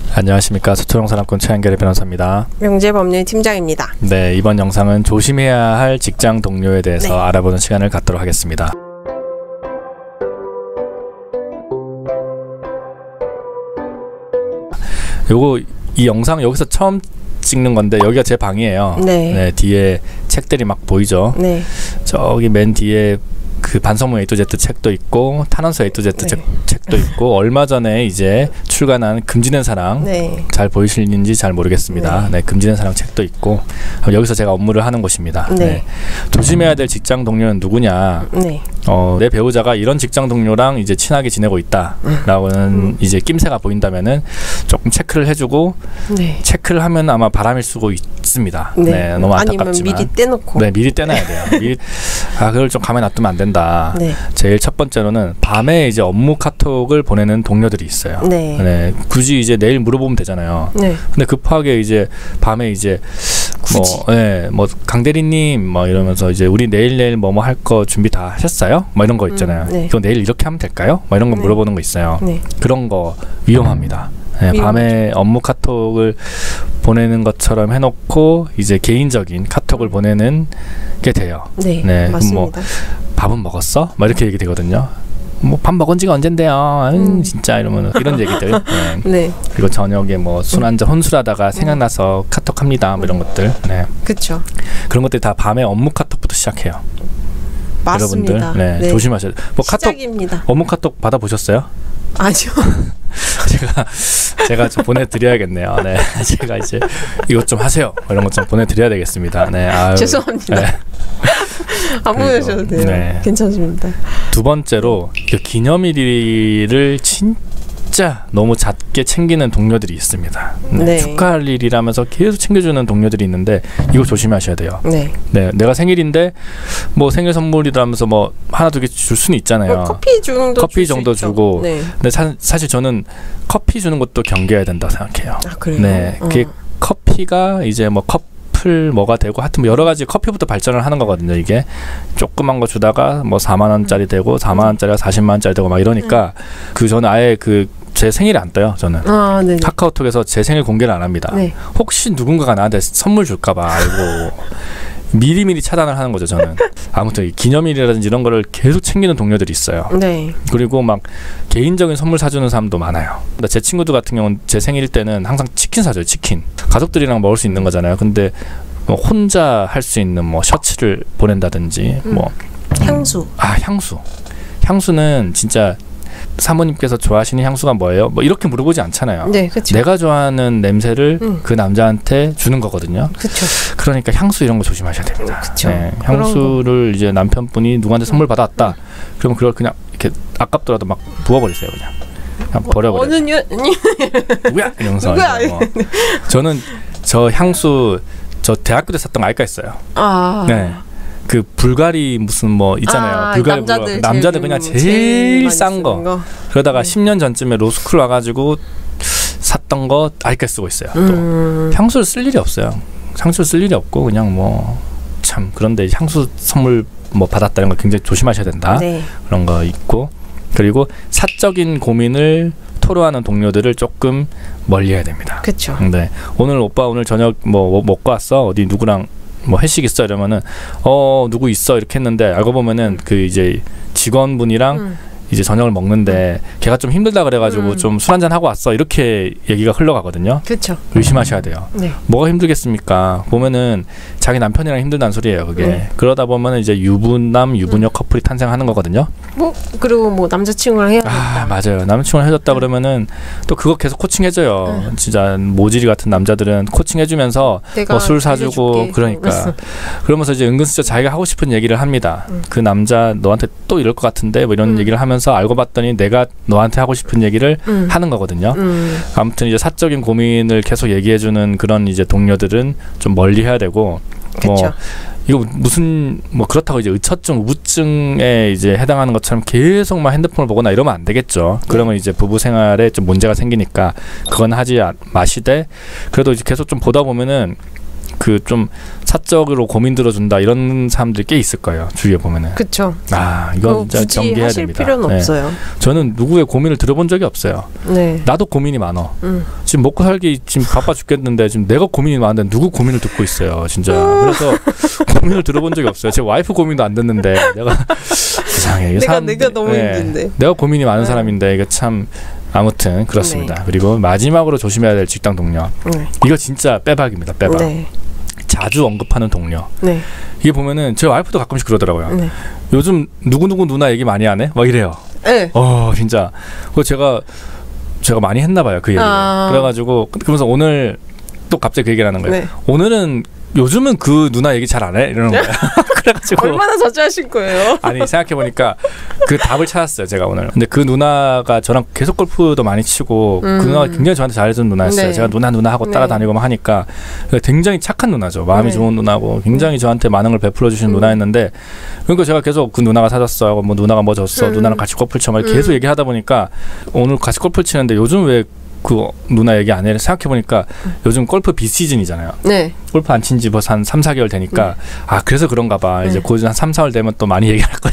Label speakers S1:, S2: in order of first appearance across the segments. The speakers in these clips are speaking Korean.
S1: 안녕하십니까. 서초동산업군 최한결의 변호사입니다.
S2: 명재법률팀장입니다.
S1: 네, 이번 영상은 조심해야 할 직장 동료에 대해서 알아보는 시간을 갖도록 하겠습니다. 이 영상 여기서 처음 찍는 건데 여기가 제 방이에요. 네, 뒤에 책들이 막 보이죠. 네. 저기 맨 뒤에 그 반성문 A to Z 책도 있고 탄원서 A to Z 책도 있고 얼마 전에 이제 출간한 금지된 사랑 잘 보이시는지 잘 모르겠습니다. 네, 금지된 사랑 책도 있고 여기서 제가 업무를 하는 곳입니다. 네. 조심해야 될 직장 동료는 누구냐? 내 배우자가 이런 직장 동료랑 이제 친하게 지내고 있다라고는 이제 낌새가 보인다면은 조금 체크를 해주고 체크를 하면 아마 바람일 수도 있습니다. 네, 너무 안타깝지만
S2: 아니면 미리 떼놓고
S1: 미리 떼놔야 돼요. 그걸 좀 가만히 놔두면 안 된다. 제일 첫 번째로는 밤에 이제 업무 카톡을 보내는 동료들이 있어요. 굳이 이제 내일 물어보면 되잖아요. 근데 급하게 이제 밤에 이제 뭐 강대리님 뭐 이러면서 이제 우리 내일 뭐 할 거 준비 다 하셨어요? 뭐 이런 거 있잖아요. 이거 내일 이렇게 하면 될까요? 뭐 이런 거 물어보는 거 있어요. 그런 거 위험합니다. 밤에 업무 카톡을 보내는 것처럼 해놓고 이제 개인적인 카톡을 보내는 게 돼요.
S2: 맞습니다.
S1: 뭐 밥은 먹었어? 막 이렇게 얘기 되거든요. 뭐 밥 먹은 지가 언젠데요. 진짜 이러면 이런 얘기들. 그리고 저녁에 뭐 술 한잔 혼술하다가 생각나서 카톡합니다. 뭐 이런 것들.
S2: 그렇죠.
S1: 그런 것들이 다 밤에 업무 카톡부터 시작해요.
S2: 맞습니다.
S1: 여러분들 조심하셔야 돼요. 뭐
S2: 시작입니다.
S1: 업무 카톡 받아 보셨어요?
S2: 아니요.
S1: 제가 좀 보내드려야겠네요. 제가 이제 이것 좀 하세요. 이런 것 좀 보내드려야 되겠습니다.
S2: 죄송합니다. 안 보내셔도 돼요. 괜찮습니다.
S1: 두 번째로 기념일을 진짜 너무 잦게 챙기는 동료들이 있습니다. 축하할 일이라면서 계속 챙겨주는 동료들이 있는데 이거 조심하셔야 돼요. 내가 생일인데 뭐 생일 선물이라면서 뭐 하나 두 개 줄 수는 있잖아요.
S2: 커피
S1: 정도 주고. 근데 사실 저는 커피 주는 것도 경계해야 된다고 생각해요.
S2: 그래요?
S1: 그게 커피가 이제 뭐 커플 뭐가 되고 하여튼 뭐 여러 가지 커피부터 발전을 하는 거거든요. 이게 조그만 거 주다가 뭐 4만 원짜리 되고 4만 원짜리가 40만 원짜리 되고 막 이러니까 저는 아예 제 생일이 안 떠요. 저는 카카오톡에서 제 생일 공개를 안 합니다. 혹시 누군가가 나한테 선물 줄까봐 알고 미리미리 차단을 하는 거죠. 저는 아무튼 기념일이라든지 이런 거를 계속 챙기는 동료들이 있어요. 그리고 막 개인적인 선물 사주는 사람도 많아요. 제 친구들 같은 경우는 제 생일 때는 항상 치킨 사줘요. 치킨 가족들이랑 먹을 수 있는 거잖아요. 근데 뭐 혼자 할 수 있는 뭐 셔츠를 보낸다든지 뭐 향수는 진짜 사모님께서 좋아하시는 향수가 뭐예요? 뭐 이렇게 물어보지 않잖아요. 내가 좋아하는 냄새를 그 남자한테 주는 거거든요. 그러니까 향수 이런 거 조심하셔야 됩니다. 향수를 이제 남편분이 누구한테 선물 받아왔다. 그러면 그걸 그냥 이렇게 아깝더라도 막 부어버리세요. 그냥 버려버려요. 누구야? 이러면서 저는 저 향수 저 대학교 때 샀던 거 알까 있어요. 그 불가리 무슨 뭐 있잖아요. 불가리 남자들 그냥 제일 싼 거. 그러다가 10년 전쯤에 로스쿨 와가지고 샀던 거 아직까지 쓰고 있어요. 또 향수를 쓸 일이 없어요. 향수를 쓸 일이 없고 그냥 뭐 참 그런데 향수 선물 뭐 받았다는 거 굉장히 조심하셔야 된다. 그런 거 있고 그리고 사적인 고민을 토로하는 동료들을 조금 멀리해야 됩니다. 오늘 저녁 뭐 먹고 왔어? 어디 누구랑 뭐 회식 있어 이러면은 누구 있어 이렇게 했는데 알고 보면은 그 이제 직원분이랑 이제 저녁을 먹는데 걔가 좀 힘들다 그래가지고 좀 술 한잔 하고 왔어 이렇게 얘기가 흘러가거든요. 의심하셔야 돼요. 뭐가 힘들겠습니까? 보면은 자기 남편이랑 힘들다는 소리예요. 그게 그러다 보면은 이제 유부남 유부녀 커플이 탄생하는 거거든요.
S2: 그리고 뭐 남자친구랑 헤어졌다.
S1: 맞아요. 남자친구랑 헤어졌다 그러면은 또 그거 계속 코칭해줘요. 진짜 모질이 같은 남자들은 코칭해주면서 뭐 술 사주고 그러니까 그러면서 이제 은근슬쩍 자기가 하고 싶은 얘기를 합니다. 그 남자 너한테 또 이럴 것 같은데 뭐 이런 얘기를 하면서 알고 봤더니 내가 너한테 하고 싶은 얘기를 하는 거거든요. 아무튼 이제 사적인 고민을 계속 얘기해주는 그런 이제 동료들은 좀 멀리해야 되고 뭐 이거 무슨 뭐 그렇다고 이제 의처증, 우부증에 이제 해당하는 것처럼 계속 막 핸드폰을 보거나 이러면 안 되겠죠. 그러면 이제 부부 생활에 좀 문제가 생기니까 그건 하지 마시되 그래도 이제 계속 좀 보다 보면은 그 좀 사적으로 고민 들어준다 이런 사람들이 꽤 있을 거예요. 주위에 보면은.
S2: 그렇죠.
S1: 아 이건 진짜 경계해야
S2: 하실
S1: 됩니다.
S2: 필요는 없어요.
S1: 저는 누구의 고민을 들어본 적이 없어요. 나도 고민이 많어. 지금 먹고 살기 지금 바빠 죽겠는데 지금 내가 고민이 많은데 누구 고민을 듣고 있어요. 진짜. 그래서 고민을 들어본 적이 없어요. 제 와이프 고민도 안 듣는데 내가 이상해.
S2: 내가 너무 힘든데.
S1: 내가 고민이 많은 사람인데 이게 참. 아무튼 그렇습니다.
S2: 네.
S1: 그리고 마지막으로 조심해야 될 직장 동료. 이거 진짜 빼박입니다. 빼박. 네. 자주 언급하는 동료. 네. 이게 보면은 제 와이프도 가끔씩 그러더라고요. 네. 요즘 누구누구 누나 얘기 많이 하네? 막 이래요. 네. 진짜. 그거 제가 많이 했나 봐요. 그 얘기를. 그래가지고 그러면서 오늘 또 갑자기 그 얘기를 하는 거예요. 네. 오늘은 요즘은 그 누나 얘기 잘 안 해? 이러는 거예요. 그래가지고
S2: 얼마나 자주 하실 거예요?
S1: 아니 생각해보니까 그 답을 찾았어요. 제가 오늘. 근데 그 누나가 저랑 계속 골프도 많이 치고 그 누나가 굉장히 저한테 잘해주는 누나였어요. 네. 제가 누나 하고 따라다니고 막 하니까 굉장히 착한 누나죠. 마음이 좋은 누나고 굉장히 저한테 많은 걸 베풀어 주시는 누나였는데 그러니까 제가 계속 그 누나가 사줬어. 뭐 누나가 뭐 줬어. 누나랑 같이 골프 쳐. 막 계속 얘기하다 보니까 오늘 같이 골프 치는데 요즘 왜 그 누나 얘기 안 해? 생각해보니까 요즘 골프 비시즌이잖아요. 네. 골프 안 친 지 벌써 한 3, 4개월 되니까 아 그래서 그런가 봐. 이제 곧 한 3, 4월 되면 또 많이 얘기할 거야.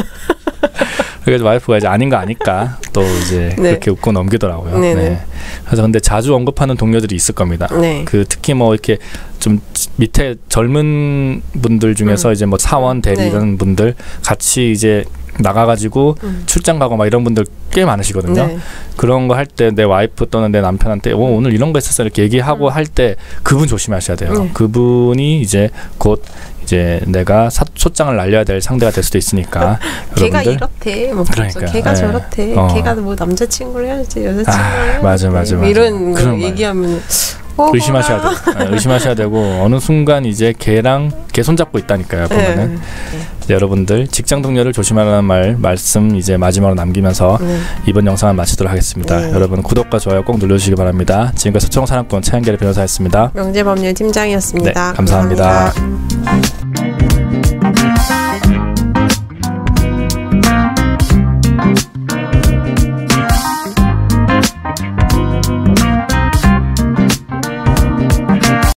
S1: 그래서 와이프가 이제 아닌 거 아니까 또 이제 그렇게 웃고 넘기더라고요. 네. 그래서 근데 자주 언급하는 동료들이 있을 겁니다. 네. 그 특히 뭐 이렇게 좀 밑에 젊은 분들 중에서 이제 뭐 사원 대리 이런 분들 같이 이제 나가가지고 출장 가고 막 이런 분들 꽤 많으시거든요. 네. 그런 거 할 때 내 와이프 또는 내 남편한테 오늘 이런 거 있었어 이렇게 얘기하고 할 때 그분 조심하셔야 돼요. 그분이 이제 곧 이제 내가 소장을 날려야 될 상대가 될 수도 있으니까
S2: 걔가 이렇대 뭐 그러니까 걔가 저렇대 걔가 뭐 남자친구를 해야지 여자친구를 해야지
S1: 맞아.
S2: 이런 거 얘기하면
S1: 의심하셔야 돼요. 의심하셔야 되고 어느 순간 이제 걔 손잡고 있다니까요. 보면은 여러분들 직장 동료를 조심하라는 말씀 이제 마지막으로 남기면서 이번 영상을 마치도록 하겠습니다. 여러분 구독과 좋아요 꼭 눌러주시기 바랍니다. 지금까지 서초동사랑꾼 최한결의 변호사였습니다.
S2: 명재법률 팀장이었습니다.
S1: 네, 감사합니다.